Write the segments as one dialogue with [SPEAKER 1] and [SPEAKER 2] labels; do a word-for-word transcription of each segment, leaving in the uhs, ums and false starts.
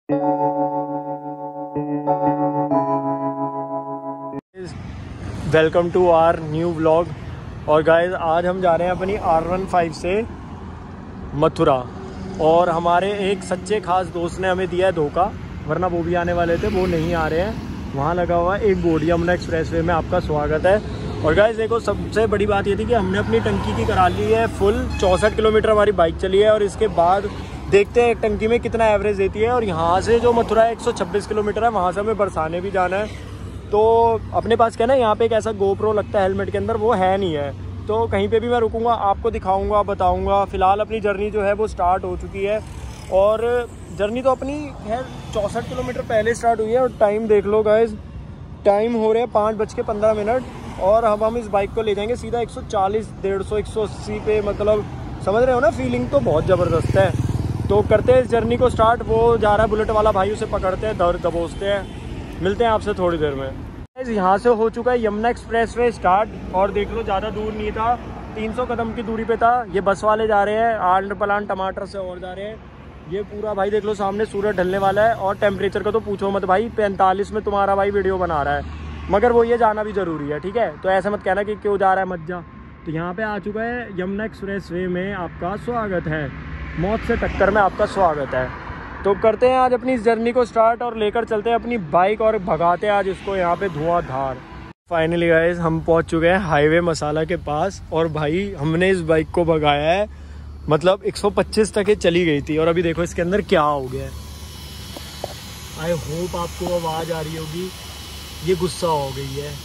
[SPEAKER 1] Welcome to our new vlog. और guys आज हम जा रहे हैं अपनी आर वन फाइव से मथुरा, और हमारे एक सच्चे खास दोस्त ने हमें दिया है धोखा, वरना वो भी आने वाले थे, वो नहीं आ रहे हैं। वहाँ लगा हुआ एक बोर्ड, यमुना एक्सप्रेसवे में आपका स्वागत है। और गाइस देखो, सबसे बड़ी बात ये थी कि हमने अपनी टंकी की करा ली है फुल, चौंसठ किलोमीटर हमारी बाइक चली है। और इसके बाद देखते हैं एक टंकी में कितना एवरेज देती है। और यहाँ से जो मथुरा है एक सौ छब्बीस किलोमीटर है, वहाँ से हमें बरसाने भी जाना है। तो अपने पास क्या ना, यहाँ पे एक ऐसा गोप्रो लगता है हेलमेट के अंदर, वो है नहीं है। तो कहीं पे भी मैं रुकूंगा, आपको दिखाऊंगा, बताऊंगा। फ़िलहाल अपनी जर्नी जो है वो स्टार्ट हो चुकी है, और जर्नी तो अपनी है चौंसठ किलोमीटर पहले स्टार्ट हुई है। और टाइम देख लो गाइस, टाइम हो रहे हैं पाँच बज के पंद्रह मिनट, और अब हम इस बाइक को ले जाएंगे सीधा एक सौ चालीस, डेढ़ सौ, एक सौ अस्सी पे। मतलब समझ रहे हो ना, फीलिंग तो बहुत ज़बरदस्त है। तो करते हैं इस जर्नी को स्टार्ट। वो जा रहा है बुलेट वाला भाई, उसे पकड़ते हैं, दर दबोचते हैं। मिलते हैं आपसे थोड़ी देर में। यहाँ से हो चुका है यमुना एक्सप्रेसवे स्टार्ट, और देख लो ज़्यादा दूर नहीं था, तीन सौ कदम की दूरी पे था। ये बस वाले जा रहे हैं, आलू पलान टमाटर से और जा रहे हैं। ये पूरा भाई देख लो, सामने सूरज ढलने वाला है। और टेम्परेचर का तो पूछो मत भाई, पैंतालीस में तुम्हारा भाई वीडियो बना रहा है। मगर वो ये जाना भी ज़रूरी है, ठीक है। तो ऐसा मत कहना कि क्यों जा रहा है, मत जा। तो यहाँ पे आ चुका है यमुना एक्सप्रेसवे में आपका स्वागत है, मौत से टक्कर में आपका स्वागत है। तो करते हैं आज अपनी इस जर्नी को स्टार्ट, और लेकर चलते हैं अपनी बाइक, और भगाते हैं आज इसको यहाँ पे धुआंधार। फाइनली गाइस हम पहुँच चुके हैं हाईवे मसाला के पास, और भाई हमने इस बाइक को भगाया है, मतलब एक सौ पच्चीस तक ये चली गई थी। और अभी देखो इसके अंदर क्या हो गया है। आई होप आपको आवाज़ आ रही होगी, ये गुस्सा हो गई है।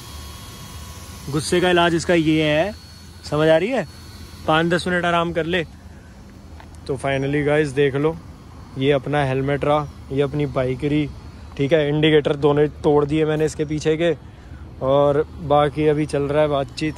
[SPEAKER 1] गुस्से का इलाज इसका ये है, समझ आ रही है। पाँच दस मिनट आराम कर ले। तो फाइनली गाइस देख लो, ये अपना हेलमेट रहा, ये अपनी बाइक रही, ठीक है। इंडिकेटर दोनों तोड़ दिए मैंने इसके पीछे के, और बाकी अभी चल रहा है बातचीत।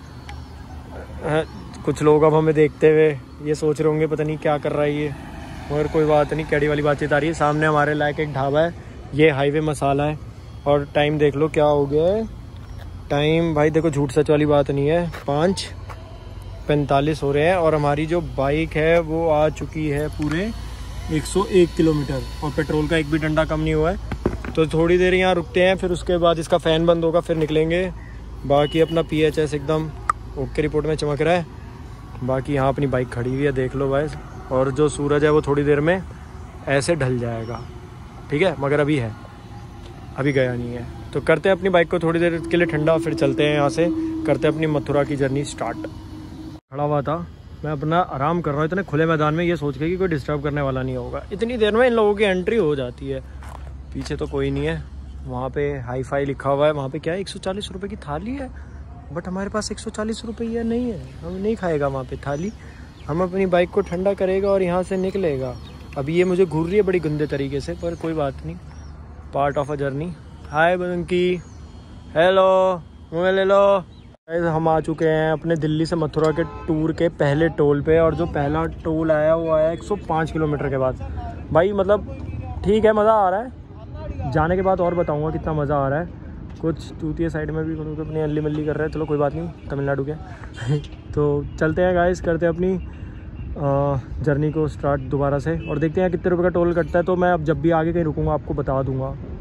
[SPEAKER 1] कुछ लोग अब हमें देखते हुए ये सोच रहे होंगे पता नहीं क्या कर रहा है ये, मगर कोई बात नहीं, कैडी वाली बातचीत आ रही है। सामने हमारे लायक एक ढाबा है, ये हाईवे मसाला है। और टाइम देख लो क्या हो गया है। टाइम भाई देखो, झूठ सच वाली बात नहीं है, पाँच पैंतालीस हो रहे हैं। और हमारी जो बाइक है वो आ चुकी है पूरे एक सौ एक किलोमीटर, और पेट्रोल का एक भी डंडा कम नहीं हुआ है। तो थोड़ी देर यहाँ रुकते हैं, फिर उसके बाद इसका फ़ैन बंद होगा, फिर निकलेंगे। बाकी अपना पी एच एस एकदम ओके रिपोर्ट में चमक रहा है। बाकी यहाँ अपनी बाइक खड़ी हुई है, देख लो भाई। और जो सूरज है वो थोड़ी देर में ऐसे ढल जाएगा, ठीक है, मगर अभी है, अभी गया नहीं है। तो करते हैं अपनी बाइक को थोड़ी देर के लिए ठंडा, फिर चलते हैं यहाँ से, करते हैं अपनी मथुरा की जर्नी स्टार्ट। खड़ा हुआ था मैं, अपना आराम कर रहा हूँ इतने खुले मैदान में, ये सोच के कि कोई डिस्टर्ब करने वाला नहीं होगा। इतनी देर में इन लोगों की एंट्री हो जाती है। पीछे तो कोई नहीं है, वहाँ पे हाई फाई लिखा हुआ है। वहाँ पे क्या है, एक सौ चालीस रुपये की थाली है, बट हमारे पास एक सौ चालीस रुपये नहीं है, हम नहीं खाएगा वहाँ पे थाली। हम अपनी बाइक को ठंडा करेगा और यहाँ से निकलेगा। अभी ये मुझे घूर रही है बड़ी गंदे तरीके से, पर कोई बात नहीं, part of a journey. Hi बंकी, हेलो, मुँह ले लो। हम आ चुके हैं अपने दिल्ली से मथुरा के टूर के पहले टोल पे, और जो पहला टोल आया वो आया एक सौ पाँच किलोमीटर के बाद। भाई मतलब ठीक है, मज़ा आ रहा है। जाने के बाद और बताऊंगा कितना मज़ा आ रहा है। कुछ तूतिया साइड में भी मतलब अपनी अल्ली मल्ली कर रहे हैं, चलो कोई बात नहीं, तमिलनाडु के तो चलते हैं गाइस, करते हैं अपनी जर्नी को स्टार्ट दोबारा से, और देखते हैं कितने रुपये का टोल कटता है। तो मैं अब जब भी आगे कहीं रुकूँगा आपको बता दूँगा।